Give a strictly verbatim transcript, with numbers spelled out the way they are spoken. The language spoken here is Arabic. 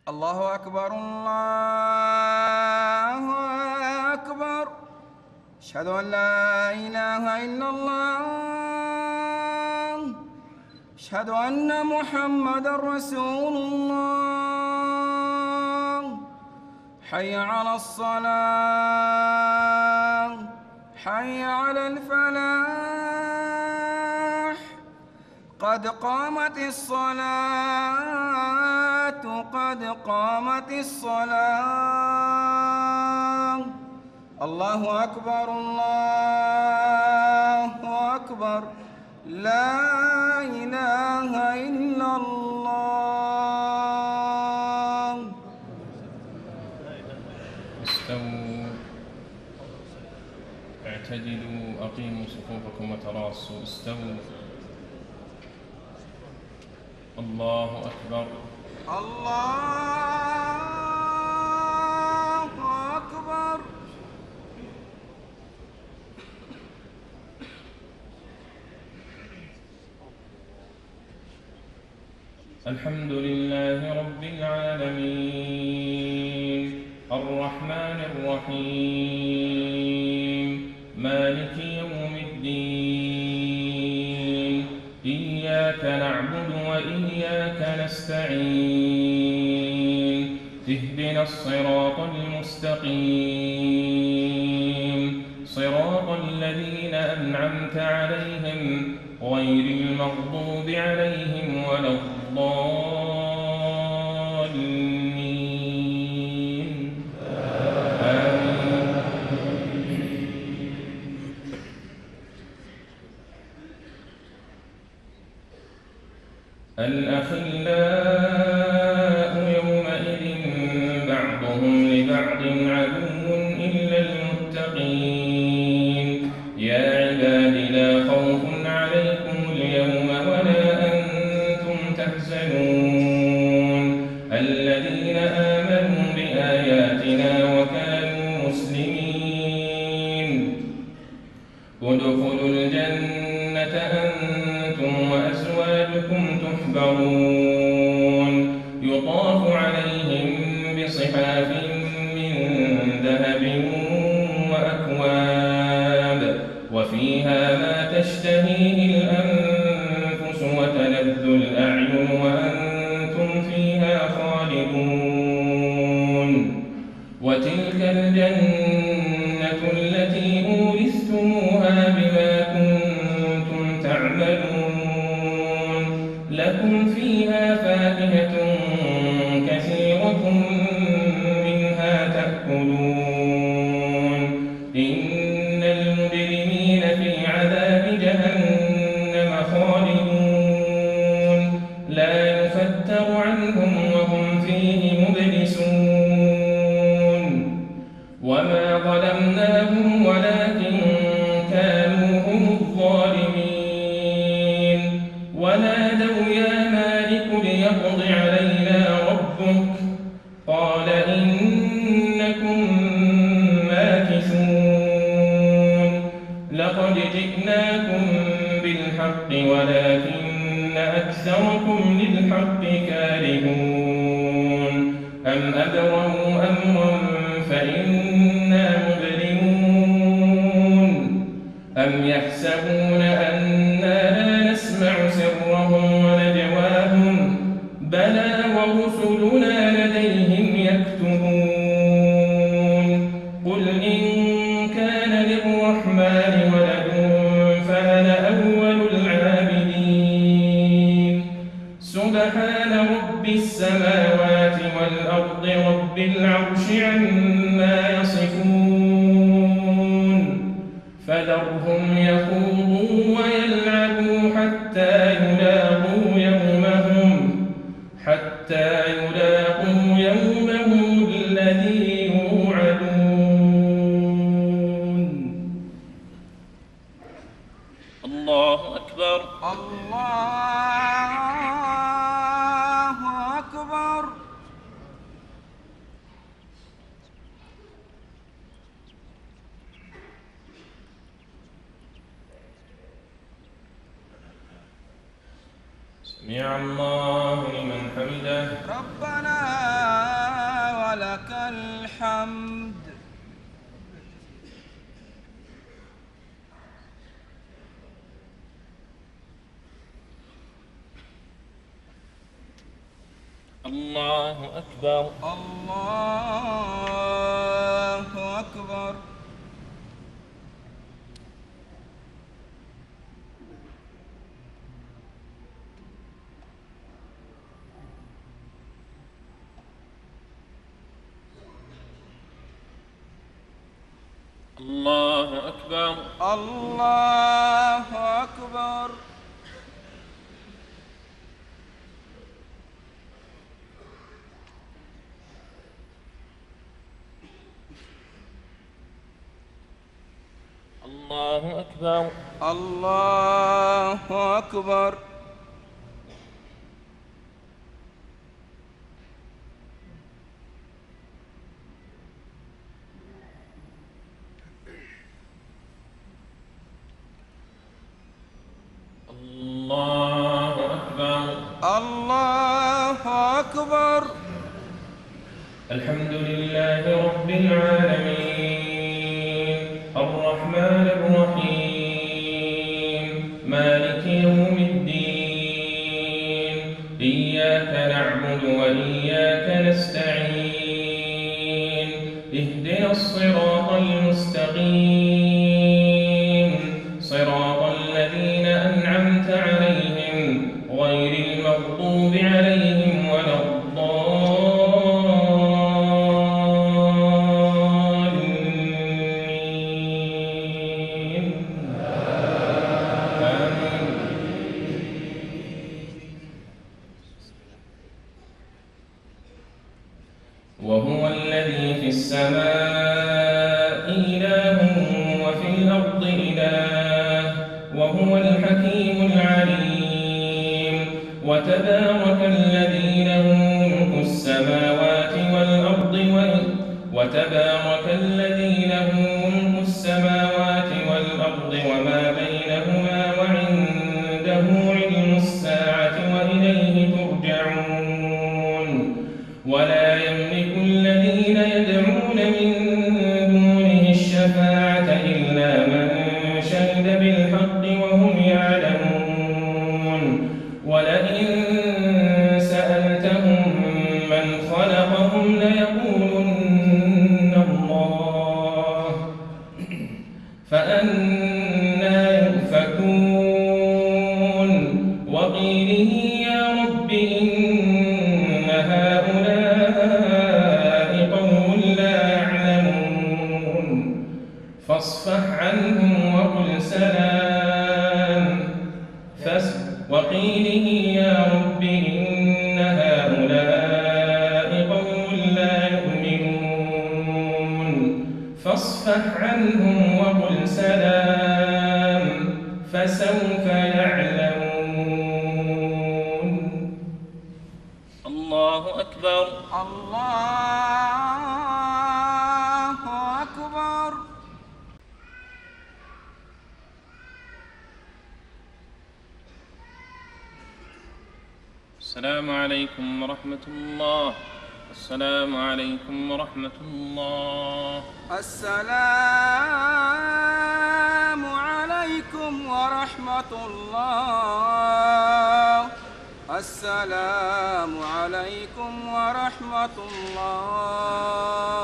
الله أكبر الله أكبر. أشهد أن لا إله إلا الله. أشهد أن محمدًا رسول الله. حي على الصلاة، حي على الفلاح. قد قامت الصلاة، قد قامت الصلاة. الله أكبر الله أكبر. لا إله إلا الله. استووا، اعتدلوا، أقيموا صفوفكم وتراصوا. استووا. الله أكبر الله أكبر. الحمد لله رب العالمين، الرحمن الرحيم، مالك يوم الدين. إياك نعبد وإياك نستعين. اهدنا الصراط المستقيم، صراط الذين أنعمت عليهم غير المغضوب عليهم ولا الضالين. آمين. الأخلاء يومئذ بعضهم لبعض عدو إلا المتقين. يا عباد لا خوف عليكم اليوم ولا أنتم تحزنون الذين آمنوا بآياتنا وكانوا مسلمين. ادخلوا الجنة أنتم وأزواجكم تحبرون. يطاف عليهم بصحاف من ذهب وأكواب وفيها ما تشتهيه الأنفس وتلذ الأعين وأنتم فيها خالدون. وتلك الجنة التي أورثتموها بما كنتم تعملون. لكم فيها فاكهة كثيرة منها تأكلون. إن المجرمين في عذاب جهنم خالدون. لا يفتر عنهم وهم فيه مبلسون. وما ظلمناهم ولكن كانوا هم الظالمين. ونادوا يا مالك ليقض علينا ربك قال إنكم ماكثون. لقد جئناكم بالحق ولكن أكثركم للحق كارهون. أم أبرموا أمرا فإنا مبرمون. أم يحسبون أنا لا نسمع سرهم ونجواهم بلى ورسلنا لديهم يكتبون. قل إن كان للرحمن ولد فأنا أول العابدين. سبحان رب السماوات والأرض رب العرش عما يصفون. فذرهم يخوضوا ويلعبوا حتى يلاقوا يومهم حتى يلاقوا يومهم الذي يوعدون. الله أكبر الله أكبر. سمع الله لمن حمده. ربنا الله أكبر. الله أكبر. الله أكبر. الله أكبر. الله أكبر. الله أكبر. الله أكبر. الله أكبر. الحمد لله رب العالمين الرحمن الرحيم مالك يوم الدين إياك نعبد وإياك نستعين اهدنا الصراط المستقيم صراط الذين أنعمت عليهم غير المغضوب عليهم ولا الضالين. آمين. وهو الذي في السماء إله وفي الأرض إله وهو الحكيم العليم. وتبارك الذي له ملك السماوات والأرض وتبارك الذي له ملك السماوات والأرض وما بينهما وعنده علم الساعة وإليه ترجعون. ولا يملك الذين يدعون من دونه الشفاعة إلا من شهد بالحق وهم يعلمون. ولئن سألتهم من خلقهم ليقولن الله فأنى يؤفكون. وقيله يا رب إن هؤلاء قوم لا يعلمون فاصفح عنهم وقل سلام. وقيله يا رب إن هؤلاء قوم لا يؤمنون فاصفح عنهم وقل سلام فسوف يعلمون. الله أكبر. الله أكبر. السلام عليكم ورحمة الله. السلام عليكم ورحمة الله. السلام عليكم ورحمة الله. السلام عليكم ورحمة الله.